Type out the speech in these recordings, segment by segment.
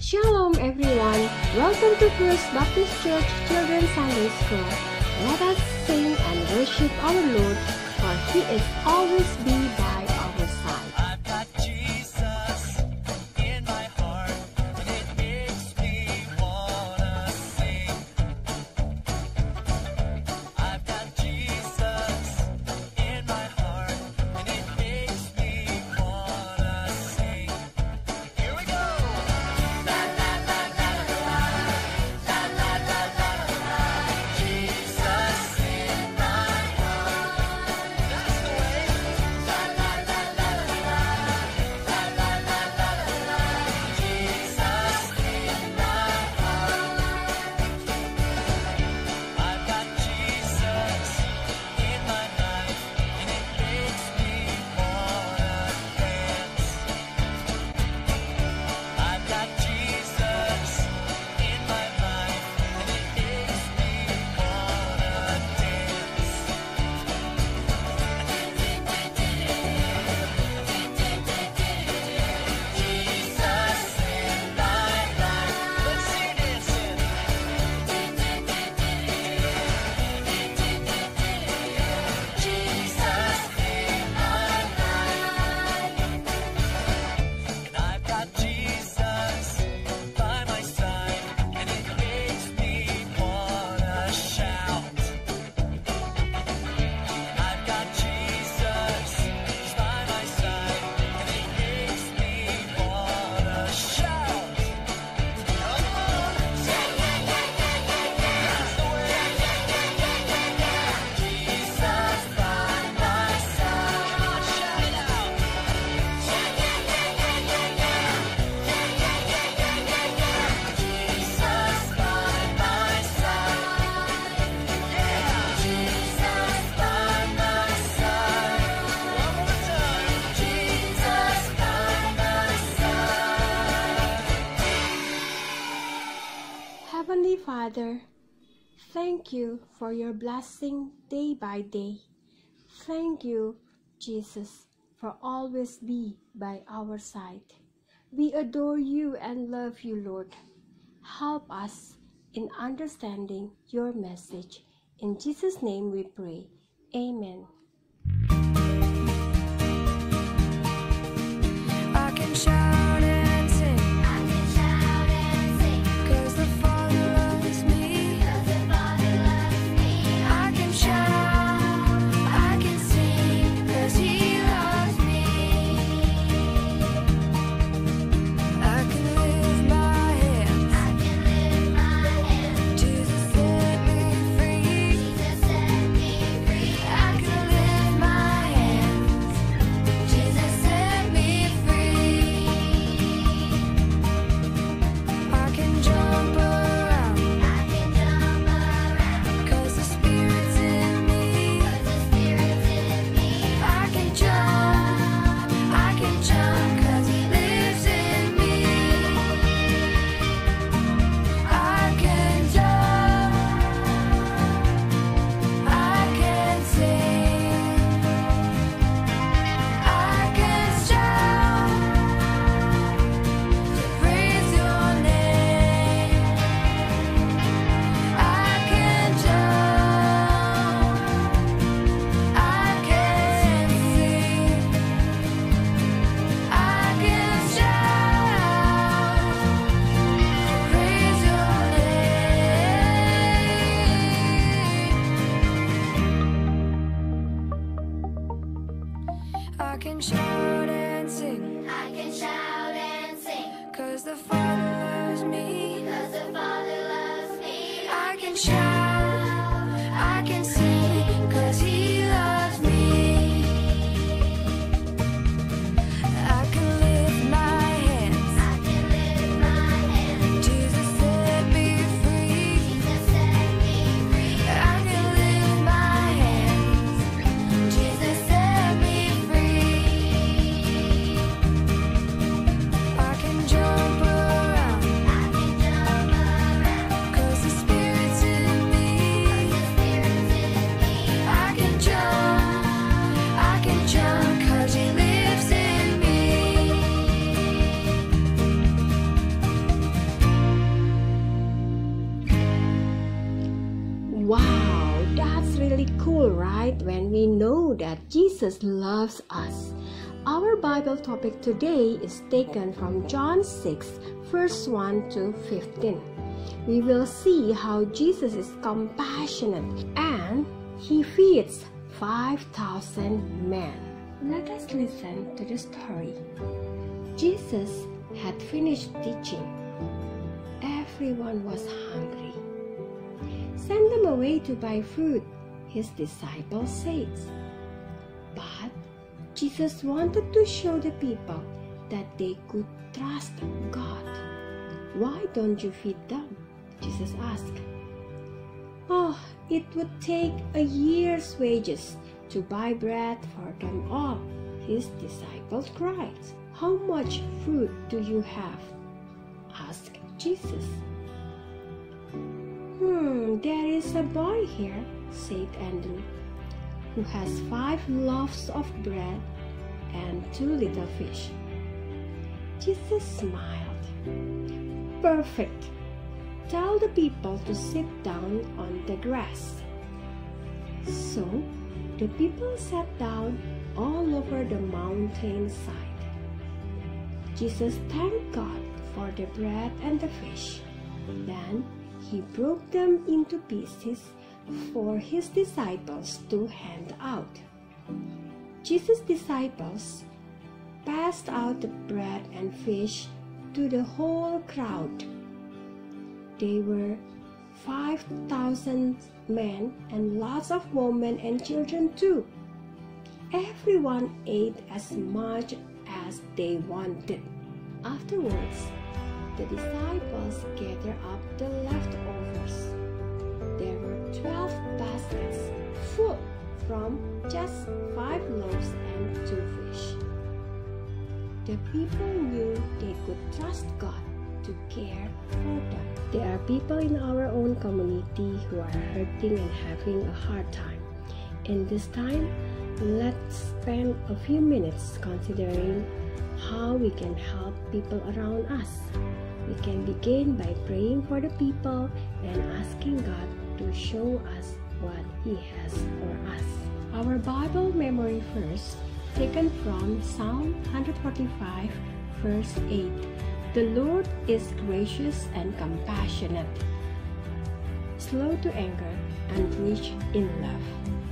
Shalom everyone, welcome to First Baptist Church Children's Sunday School. Let us sing and worship our Lord, for He is always be by our side. I've got Jesus in my heart, and it makes me wanna sing. I've got Jesus in my heart, and it makes me wanna sing. Here we go. La la la la la la la la la la. Jesus in my heart. That's the way. La la la la la la la la la la la. Jesus in my heart. I've got Jesus in my life, and it makes me wanna dance. I've got Jesus in my life, and it makes me wanna dance. Jesus in my life. Let's see dancing. Jesus in my life. And I've got Jesus by my side, and it makes me wanna shout. I've got Jesus by my side, and it makes me wanna shout. Come on, say yeah, yeah, yeah, yeah, yeah. That's the way. Jesus by my side. Come on, shout it out. Yeah, yeah, yeah, yeah, yeah, yeah. Yeah, yeah, yeah, yeah, yeah, yeah. Jesus by my side. Yeah, Jesus by my side. One more time. Jesus by my side. Heavenly Father, thank you for your blessing day by day. Thank you, Jesus, for always be by our side. We adore you and love you, Lord. Help us in understanding your message. In Jesus' name we pray. Amen. I can shout and sing. I can shout and sing. 'Cause the Father loves me. 'Cause the Father loves me. I can shout, I can sing. 'Cause He loves me. I can lift my hands. I can lift my hands. Jesus set me free. Jesus set me free. I can lift my hands. Jesus set me free. I can jump around. I can jump around. 'Cause the Spirit's in me. 'Cause the Spirit's in me. I can jump. I can jump 'cause He lives in me. I can jump. I can sing. I can shout to praise your name. I can jump. I can sing. I can shout to praise your name. I can shout and sing. I can shout and sing. 'Cause the Father loves me. 'Cause the Father loves me. I can shout, I can sing. 'Cause He loves me. I can lift my hands. I can lift my hands. Jesus set me free. Jesus set me free. I can lift my hands. Jesus set me free. I can jump around. I can jump around. 'Cause the Spirit's in me. right when we know that Jesus loves us. Our Bible topic today is taken from John 6, verse 1 to 15. We will see how Jesus is compassionate and He feeds 5,000 men. Let us listen to the story. Jesus had finished teaching. Everyone was hungry. "Send them away to buy food," His disciples said. But Jesus wanted to show the people that they could trust God. "Why don't you feed them?" Jesus asked. "Oh, it would take a year's wages to buy bread for them all," His disciples cried. "How much food do you have?" asked Jesus. There is a boy here," said Andrew, "who has 5 loaves of bread and 2 little fish." Jesus smiled. "Perfect. Tell the people to sit down on the grass." So the people sat down all over the mountainside. Jesus thanked God for the bread and the fish. Then He broke them into pieces for His disciples to hand out. Jesus' disciples passed out the bread and fish to the whole crowd. They were 5,000 men and lots of women and children too. Everyone ate as much as they wanted. Afterwards, the disciples gathered up the leftovers. There were 12 baskets full from just 5 loaves and 2 fish. The people knew they could trust God to care for them. There are people in our own community who are hurting and having a hard time. In this time, let's spend a few minutes considering how we can help people around us. We can begin by praying for the people and asking God to show us what He has for us. Our Bible memory verse taken from Psalm 145, verse 8. "The Lord is gracious and compassionate, slow to anger and rich in love."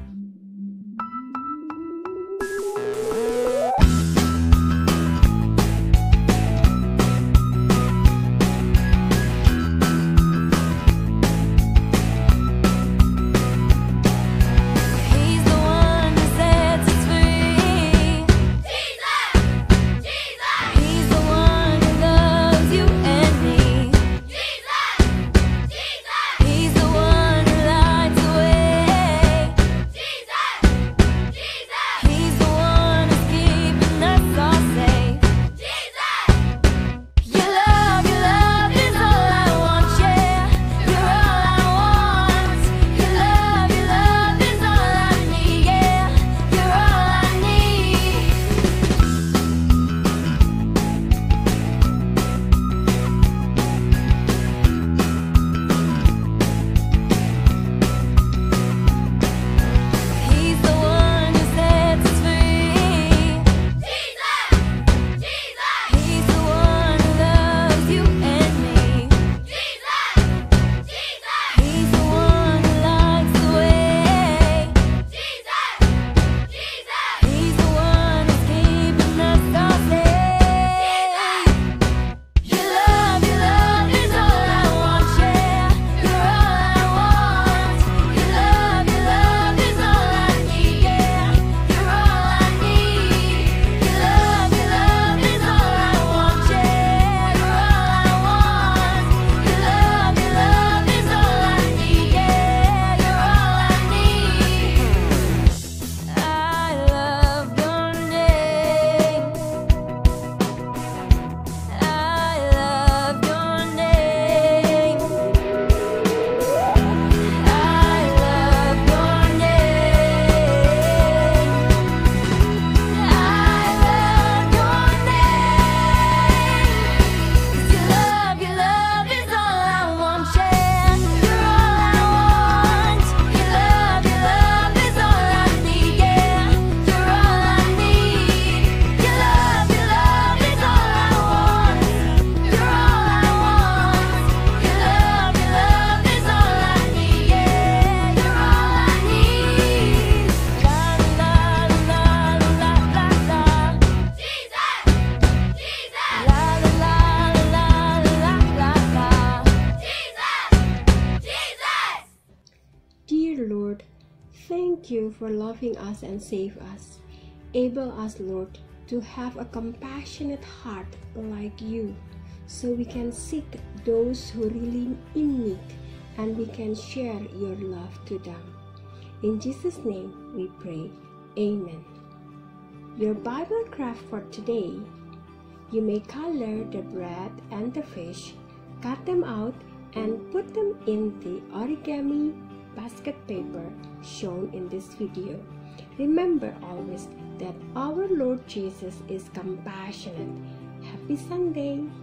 He's the one who sets us free. He's the one who loves you and me. He's the one who lights the way. thank you for loving us and save us. Enable us, Lord, to have a compassionate heart like you, so we can seek those who really in need and we can share your love to them. In Jesus' name we pray. Amen. Your Bible craft for today: you may color the bread and the fish, cut them out, and put them in the origami basket paper shown in this video. Remember always that our Lord Jesus is compassionate. Happy Sunday!